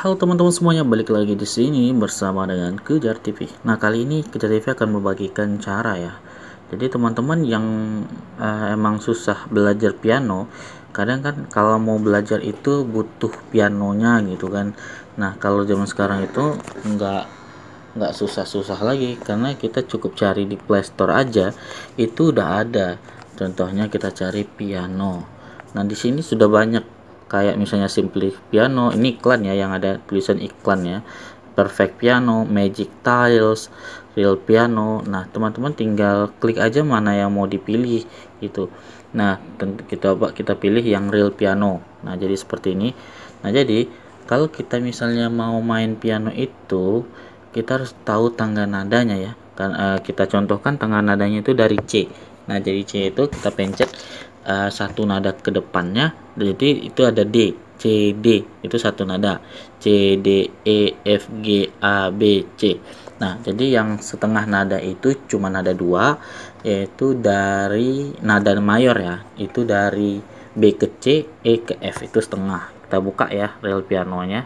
Halo teman-teman semuanya, balik lagi di sini bersama dengan Kejar TV. Nah, kali ini Kejar TV akan membagikan cara ya. Jadi teman-teman yang emang susah belajar piano, kadang kan kalau mau belajar itu butuh pianonya gitu kan. Nah, kalau zaman sekarang itu nggak susah-susah lagi karena kita cukup cari di Play Store aja, itu udah ada. Contohnya kita cari piano. Nah, di sini sudah banyak kayak misalnya Simply Piano, ini iklan ya, yang ada tulisan iklan ya. Perfect Piano, Magic Tiles, Real Piano. Nah, teman-teman tinggal klik aja mana yang mau dipilih gitu. Nah, tentu kita pilih yang Real Piano. Nah, jadi seperti ini. Nah, jadi kalau kita misalnya mau main piano itu, kita harus tahu tangga nadanya ya. Kan kita contohkan tangga nadanya itu dari C. Nah, jadi C itu kita pencet satu nada ke depannya, jadi itu ada D. C D itu satu nada, C D E F G A B C. Nah, jadi yang setengah nada itu cuma nada dua, yaitu dari nada mayor ya, itu dari B ke C, E ke F, itu setengah. Kita buka ya real pianonya.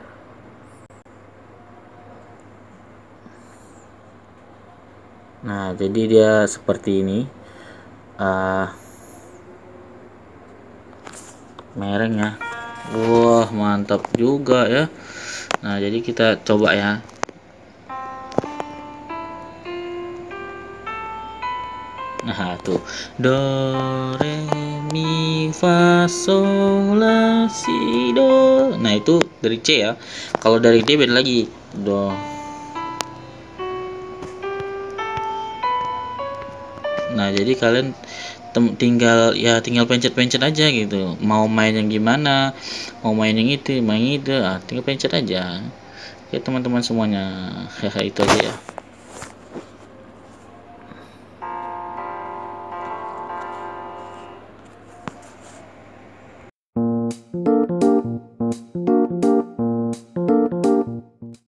Nah, jadi dia seperti ini. uh, Mereng ya. Wah, mantap juga ya. Nah, jadi kita coba ya. Nah, tuh do re mi fa sol la si do. Nah, itu dari C ya. Kalau dari D beda lagi. Do. Nah, jadi kalian tinggal pencet-pencet aja gitu. Mau main yang gimana? Mau main yang itu, main itu. Tinggal pencet aja. Ya, teman-teman semuanya. Itu aja ya.